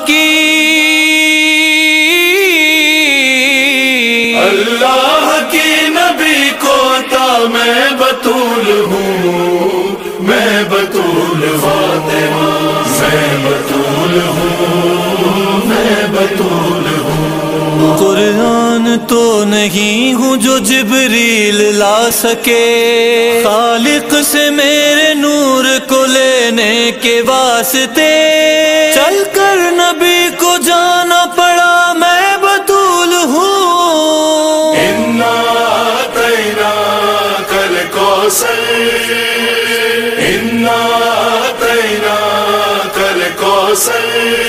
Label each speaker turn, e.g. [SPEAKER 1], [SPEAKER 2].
[SPEAKER 1] की,
[SPEAKER 2] अल्लाह की नबी को ता मैं बतूल हूँ, मैं बतूल फातिमा, मैं बतूल हूँ, मैं बतूल हूँ।
[SPEAKER 1] कुरान तो नहीं हूँ जो जिब्रील ला सके, खालिक से मेरे नूर को लेने के वास्ते चलकर नबी को जाना पड़ा, मैं बतूल हूँ।
[SPEAKER 2] इन्ना तैना कल कौसर, इन्ना तैना कल कौसर,